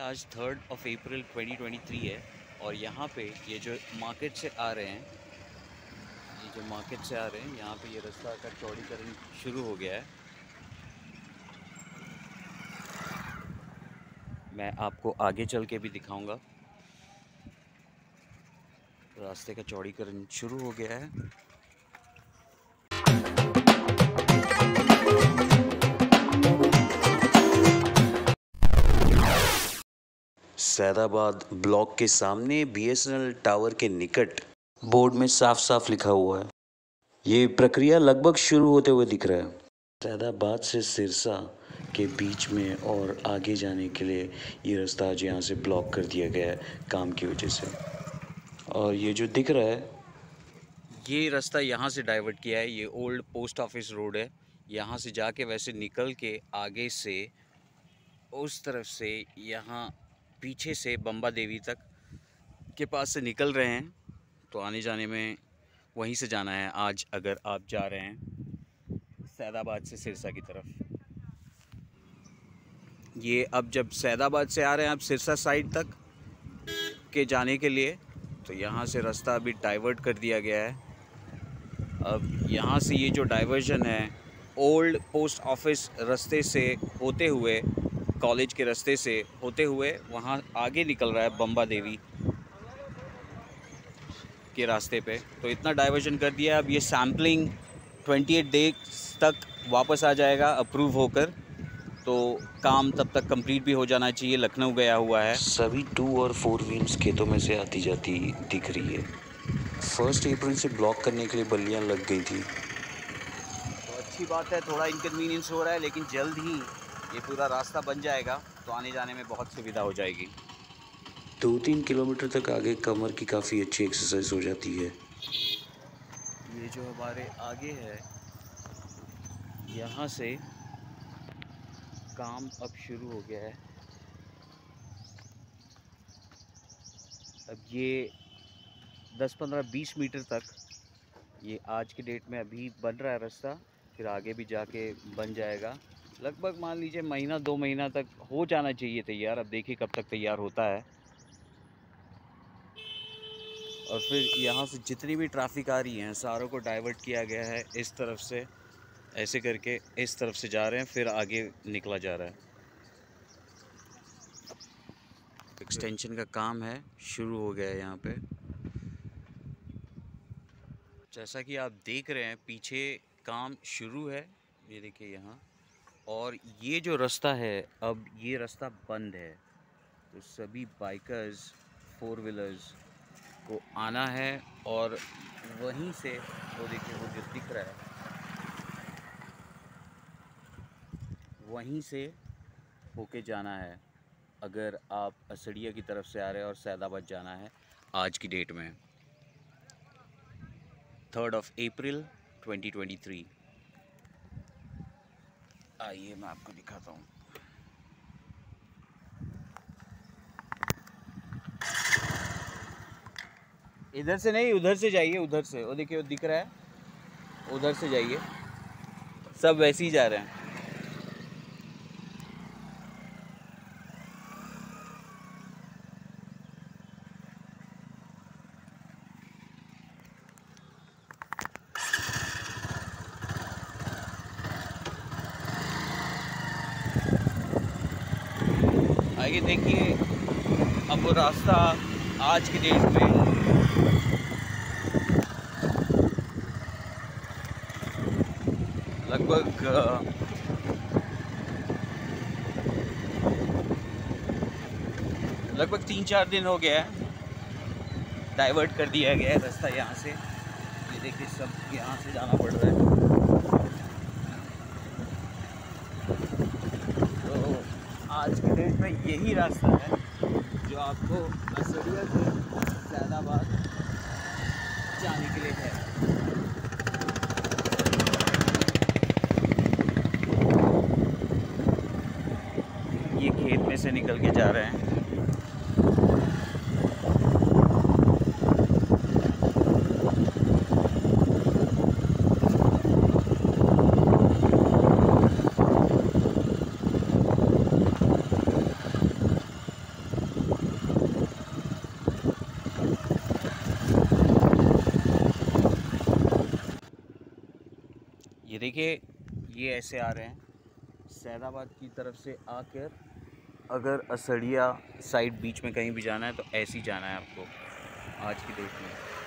आज 3 अप्रैल 2023 है और यहाँ पे ये जो मार्केट से आ रहे हैं यहाँ पे ये रास्ता का चौड़ीकरण शुरू हो गया है। मैं आपको आगे चल के भी दिखाऊंगा। रास्ते का चौड़ीकरण शुरू हो गया है। सैदाबाद ब्लॉक के सामने बीएसएनएल टावर के निकट बोर्ड में साफ साफ लिखा हुआ है। ये प्रक्रिया लगभग शुरू होते हुए दिख रहा है। सैदाबाद से सिरसा के बीच में और आगे जाने के लिए ये रास्ता आज यहाँ से ब्लॉक कर दिया गया है काम की वजह से। और ये जो दिख रहा है ये रास्ता यहाँ से डाइवर्ट किया है। ये ओल्ड पोस्ट ऑफिस रोड है। यहाँ से जाके वैसे निकल के आगे से उस तरफ से यहाँ पीछे से बम्बा देवी तक के पास से निकल रहे हैं, तो आने जाने में वहीं से जाना है आज अगर आप जा रहे हैं सैदाबाद से सिरसा की तरफ। ये अब जब सैदाबाद से आ रहे हैं आप सिरसा साइड तक के जाने के लिए, तो यहाँ से रास्ता अभी डाइवर्ट कर दिया गया है। अब यहाँ से ये जो डाइवर्जन है ओल्ड पोस्ट ऑफिस रास्ते से होते हुए, कॉलेज के रास्ते से होते हुए वहाँ आगे निकल रहा है बम्बा देवी के रास्ते पे। तो इतना डाइवर्जन कर दिया। अब ये सैम्पलिंग 28 डेज तक वापस आ जाएगा अप्रूव होकर, तो काम तब तक कंप्लीट भी हो जाना चाहिए। लखनऊ गया हुआ है। सभी 2 और 4 व्हील्स खेतों में से आती जाती दिख रही है। 1 अप्रैल से ब्लॉक करने के लिए बल्लियाँ लग गई थी, तो अच्छी बात है। थोड़ा इनकन्वीनियंस हो रहा है, लेकिन जल्द ही ये पूरा रास्ता बन जाएगा तो आने जाने में बहुत सुविधा हो जाएगी। 2-3 किलोमीटर तक आगे कमर की काफ़ी अच्छी एक्सरसाइज हो जाती है। ये जो हमारे आगे है यहाँ से काम अब शुरू हो गया है। अब ये 10-15-20 मीटर तक ये आज के डेट में अभी बन रहा है रास्ता, फिर आगे भी जाके बन जाएगा। लगभग मान लीजिए महीना 2 महीना तक हो जाना चाहिए तैयार। अब देखिए कब तक तैयार होता है। और फिर यहाँ से जितनी भी ट्रैफिक आ रही है सारों को डाइवर्ट किया गया है इस तरफ से, ऐसे करके इस तरफ से जा रहे हैं, फिर आगे निकला जा रहा है। एक्सटेंशन का काम है, शुरू हो गया है यहाँ पे। जैसा कि आप देख रहे हैं पीछे काम शुरू है, ये देखिए यहाँ। और ये जो रास्ता है अब ये रास्ता बंद है, तो सभी बाइकर्स 4 व्हीलर्स को आना है और वहीं से वो देखिए वो जो दिख रहा है वहीं से होके जाना है अगर आप असड़िया की तरफ से आ रहे हैं और सैदाबाद जाना है आज की डेट में 3 अप्रैल 2023। आइए मैं आपको दिखाता हूँ। इधर से नहीं, उधर से जाइए, उधर से वो देखिए वो दिख रहा है, उधर से जाइए। सब वैसे ही जा रहे हैं। आगे देखिए अब वो रास्ता आज की डेट में लगभग 3-4 दिन हो गया है। डाइवर्ट कर दिया गया है रास्ता यहाँ से। ये देखिए सब यहाँ से जाना पड़ रहा है। तो आज के डेट में यही रास्ता है जो आपको असरिया से सैदाबाद जाने के लिए है। ये खेत में से निकल के जा रहे हैं। देखिए ये ऐसे आ रहे हैं सैदाबाद की तरफ से आकर, अगर असड़िया साइड बीच में कहीं भी जाना है तो ऐसे ही जाना है आपको आज की डेट में।